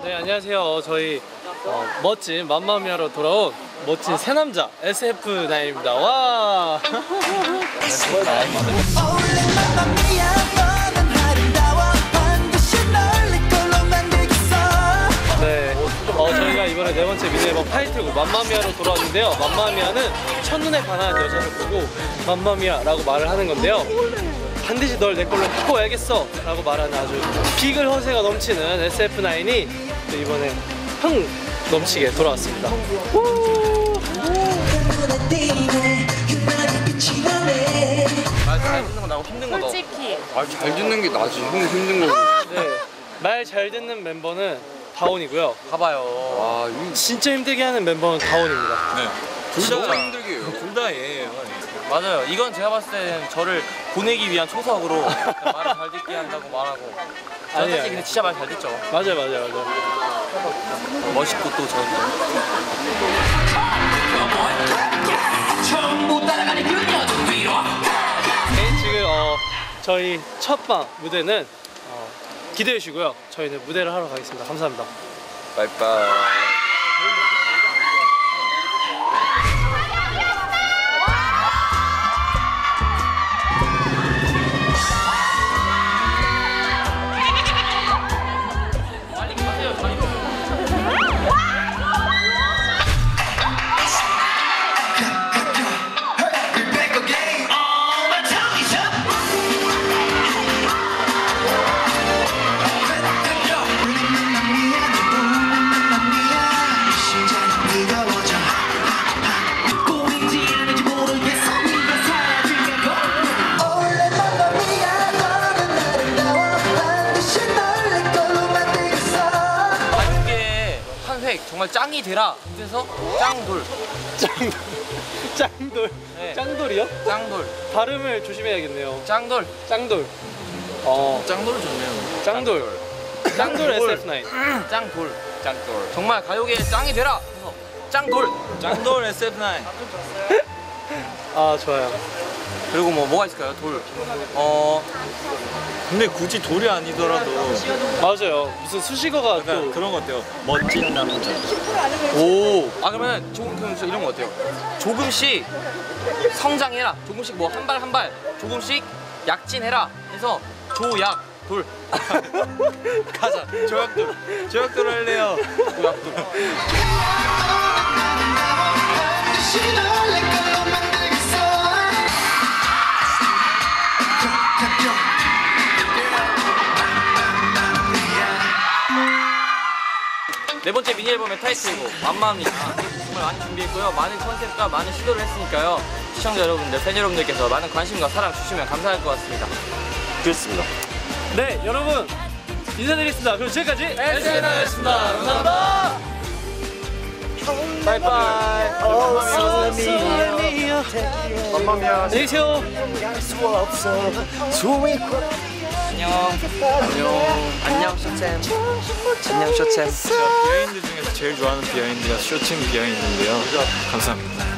네, 안녕하세요. 저희 멋진 맘마미아로 돌아온 멋진 새남자 SF9입니다. 와! 네, 저희가 이번에 네 번째 미니 앨범 타이틀곡 맘마미아로 돌아왔는데요. 맘마미아는 첫눈에 반한 여자를 보고 맘마미아라고 말을 하는 건데요. 반드시 널 내 걸로 바꿔야겠어 라고 말하는 아주 비글 허세가 넘치는 SF9이 이번에 흥 넘치게 돌아왔습니다. 말 잘 듣는 거 나고 힘든 거 너. 솔직히 말 잘 듣는 게 나지. 힘든 거. 네, 말 잘 듣는 멤버는 다온이고요. 봐봐요. 와, 이거 진짜 힘들게 하는 멤버는 다온입니다. 네. 둘 다 힘들게 해요. 둘 다 예요. 맞아요. 이건 제가 봤을 때는 저를 보내기 위한 초석으로 말을 잘 듣게 한다고 말하고. 저는 사실 근데 진짜 말 잘 듣죠. 맞아요. 멋있고 또 저는 네, 지금 저희 첫방 무대는 기대해 주시고요. 저희는 무대를 하러 가겠습니다. 감사합니다. 빠이빠이. 정말 짱이 되라. 그래서 짱돌. 짱돌. 네. 짱돌이요? 짱돌. 발음을 조심해야겠네요. 짱돌. 짱돌. 짱돌은 좋네요. 짱돌. 짱돌 SF9. 짱돌. 짱돌. 정말 가요계의 짱이 되라. 그래서 짱돌. 짱돌 SF9. 아, 좋아요. 그리고 뭐가 있을까요? 돌. 근데 굳이 돌이 아니더라도 맞아요. 무슨 수식어가 약간 또 그런 거 어때요? 멋진 남자. 오. 그러면 그럼 이런 거 어때요? 조금씩 성장해라. 조금씩 뭐 한 발 한 발 조금씩 약진해라. 해서 조약 돌. 가자. 조약돌 할래요. 조약돌. 네 번째 미니 앨범의 타이틀곡 맘마미아 정말 많이 준비했고요. 많은 컨셉과 많은 시도를 했으니까요. 시청자 여러분들, 팬 여러분들께서 많은 관심과 사랑 주시면 감사할 것 같습니다. 그렇습니다. 네, 여러분 인사드리겠습니다. 그럼 지금까지 SNS였습니다. 감사합니다. 바이바이. 맘마미아. 안녕히 계세요. 안녕 쇼챔. 안녕 쇼챔. 제가 비하인드 중에서 제일 좋아하는 비하인드가 쇼챔 비하인드인데요. 감사합니다.